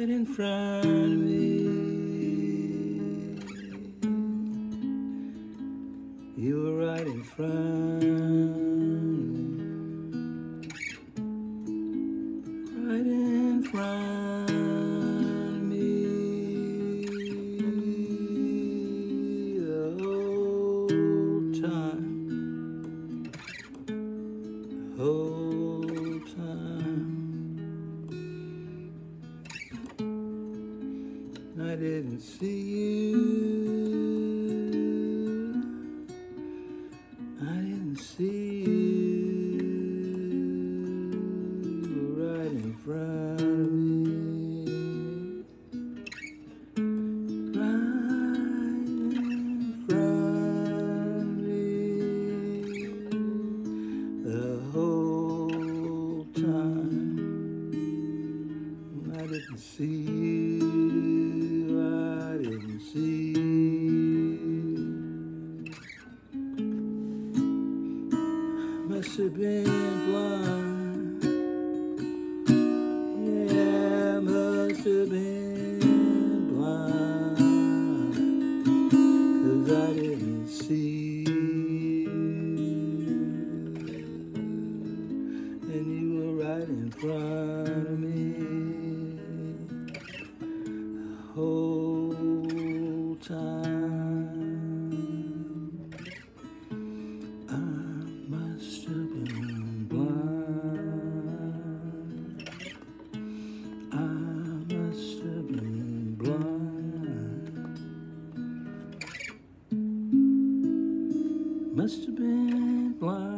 right in front of me. You were right in front of me. Right in front of me. The whole time. The whole time. I didn't see you. I didn't see you. You were right in front of me. Right in front of me. The whole time. I didn't see you. I didn't see you. Must have been blind. Yeah, must have been blind. 'Cause I didn't see you. And you were right in front of me. The whole time. I must have been blind. I must have been blind. Must have been blind.